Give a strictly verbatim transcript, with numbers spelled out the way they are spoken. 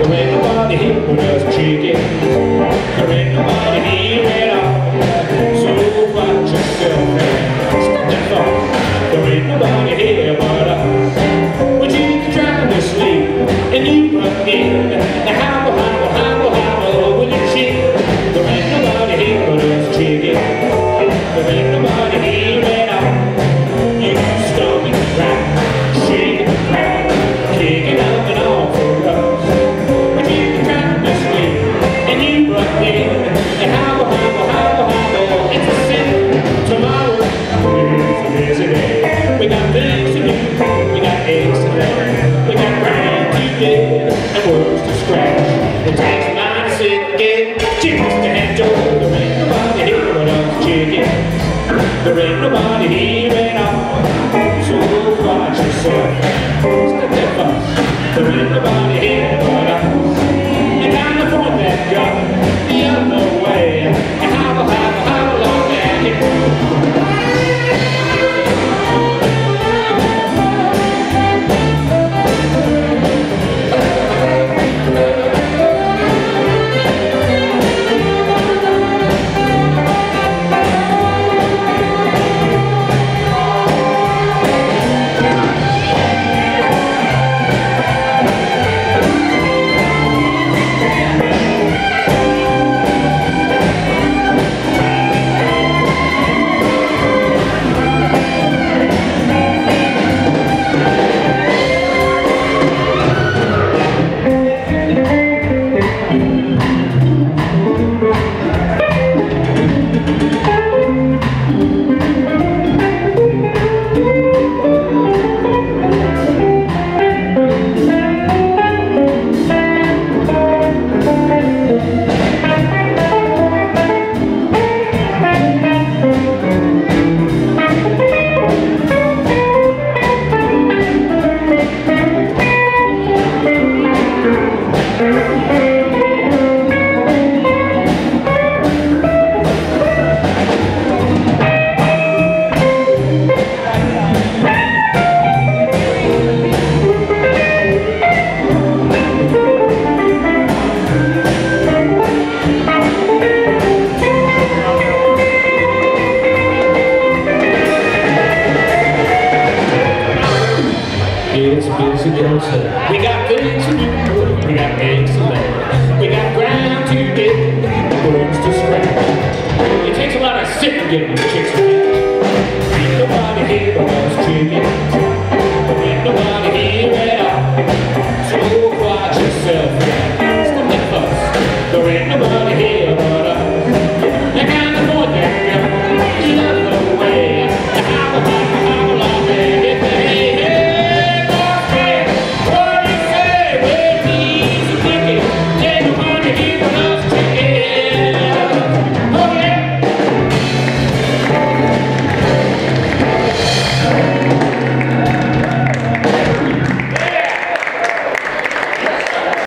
There ain't nobody here but us chicken. There ain't nobody here at all. So watch yourself and stop that thought. There ain't nobody here but us. But you can try to sleep and you run in and hobble, hobble, hobble, hobble with your chick. There ain't nobody here but us chicken. There ain't nobody here at all. You stomach right, shaking the crowd, kicking up and all for us. But you can try to sleep and you run in and hobble, hobble, hobble, hobble. It's a sin. Tomorrow is a busy day. We got things to do, we got eggs to lay, we got ground to dig and worms to scratch. It takes a mind to sit and get chickens to enjoy. There ain't nobody here but us chicken. There ain't nobody here at all. So watch yourself. Step that fuss. There ain't nobody here but us. You gotta point that gun the other way and hobble, hobble, hobble on that hip. It's busy closer. We got things to do, we got eggs to lay, we got ground to dig, worms to scratch. It takes a lot of sitting getting chicks.